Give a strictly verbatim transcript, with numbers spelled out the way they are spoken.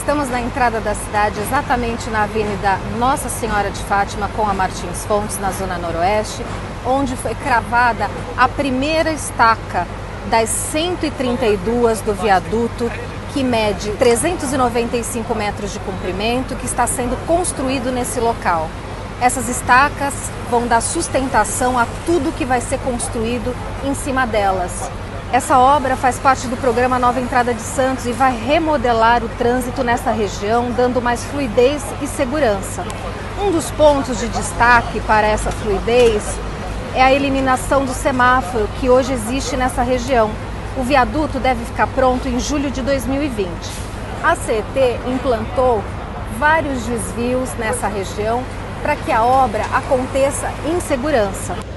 Estamos na entrada da cidade, exatamente na Avenida Nossa Senhora de Fátima com a Martins Fontes, na Zona Noroeste, onde foi cravada a primeira estaca das cento e trinta e duas do viaduto, que mede trezentos e noventa e cinco metros de comprimento, que está sendo construído nesse local. Essas estacas vão dar sustentação a tudo que vai ser construído em cima delas. Essa obra faz parte do programa Nova Entrada de Santos e vai remodelar o trânsito nessa região, dando mais fluidez e segurança. Um dos pontos de destaque para essa fluidez é a eliminação do semáforo que hoje existe nessa região. O viaduto deve ficar pronto em julho de dois mil e vinte. A C E T implantou vários desvios nessa região para que a obra aconteça em segurança.